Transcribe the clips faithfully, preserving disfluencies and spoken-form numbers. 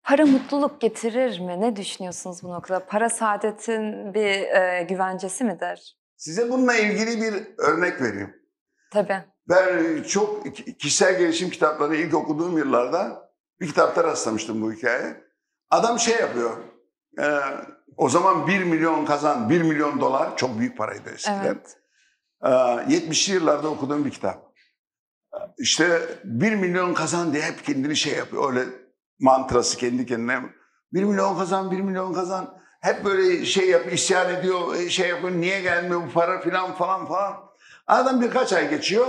Para mutluluk getirir mi? Ne düşünüyorsunuz bu noktada? Para saadetin bir e, güvencesi midir? Size bununla ilgili bir örnek vereyim. Tabii. Ben çok kişisel gelişim kitaplarını ilk okuduğum yıllarda bir kitapta rastlamıştım bu hikaye. Adam şey yapıyor, e, o zaman bir milyon kazan, bir milyon dolar çok büyük paraydı eskiden. Evet. E, yetmişli yıllarda okuduğum bir kitap. İşte bir milyon kazan diye hep kendini şey yapıyor, öyle mantrası kendi kendine. Bir milyon kazan, bir milyon kazan. Hep böyle şey yapıyor, isyan ediyor, şey yapıyor, niye gelmiyor bu para filan falan falan. Aradan birkaç ay geçiyor,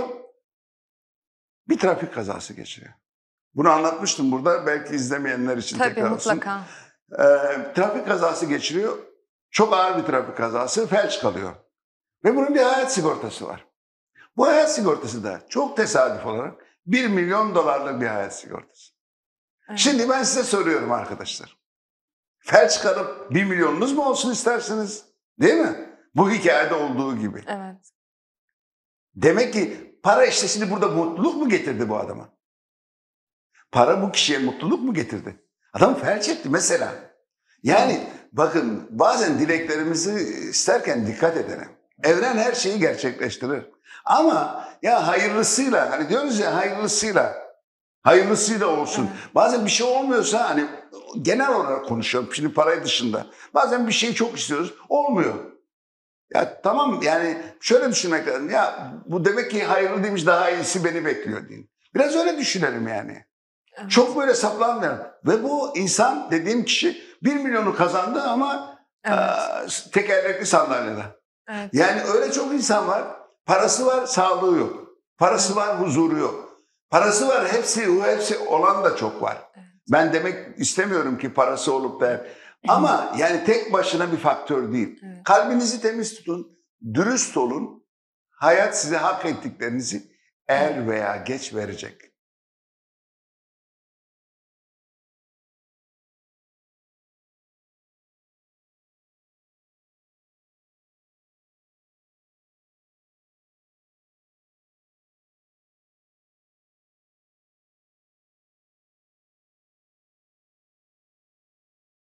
bir trafik kazası geçiriyor. Bunu anlatmıştım burada, belki izlemeyenler için Tabii tekrar olsun. mutlaka. Ee, trafik kazası geçiriyor, çok ağır bir trafik kazası, felç kalıyor. Ve bunun bir hayat sigortası var. Bu hayat sigortası da çok tesadüf olarak bir milyon dolarlık bir hayat sigortası. Evet. Şimdi ben size soruyorum arkadaşlar. Felç kalıp bir milyonunuz mu olsun istersiniz? Değil mi? Bu hikayede olduğu gibi. Evet. Demek ki para işte şimdi burada mutluluk mu getirdi bu adama? Para bu kişiye mutluluk mu getirdi? Adam felç etti mesela. Yani bakın bazen dileklerimizi isterken dikkat edelim. Evren her şeyi gerçekleştirir. Ama ya hayırlısıyla, hani diyoruz ya hayırlısıyla, hayırlısıyla olsun. Evet. Bazen bir şey olmuyorsa, hani genel olarak konuşuyorum şimdi parayı dışında. Bazen bir şeyi çok istiyoruz, olmuyor. Ya tamam, yani şöyle düşünmek lazım. Ya bu demek ki hayırlı değilmiş, daha iyisi beni bekliyor deyin. Biraz öyle düşünelim yani. Evet. Çok böyle saplanmayalım. Ve bu insan dediğim kişi bir milyonu kazandı ama Evet. e, tekerlekli sandalyede. Evet. Yani öyle çok insan var. Parası var, sağlığı yok. Parası Evet. var, huzuru yok. Parası var, hepsi hepsi olan da çok var. Evet. Ben demek istemiyorum ki parası olup da, ama yani tek başına bir faktör değil. Evet. Kalbinizi temiz tutun, dürüst olun. Hayat size hak ettiklerinizi er veya geç verecek.